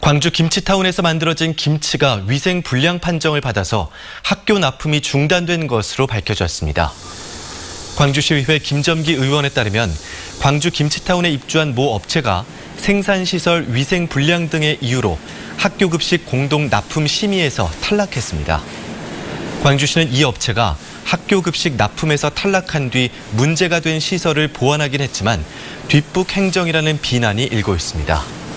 광주 김치타운에서 만들어진 김치가 위생 불량 판정을 받아서 학교 납품이 중단된 것으로 밝혀졌습니다. 광주시의회 김점기 의원에 따르면 광주 김치타운에 입주한 모 업체가 생산시설 위생 불량 등의 이유로 학교 급식 공동 납품 심의에서 탈락했습니다. 광주시는 이 업체가 학교 급식 납품에서 탈락한 뒤 문제가 된 시설을 보완하긴 했지만 뒷북 행정이라는 비난이 일고 있습니다.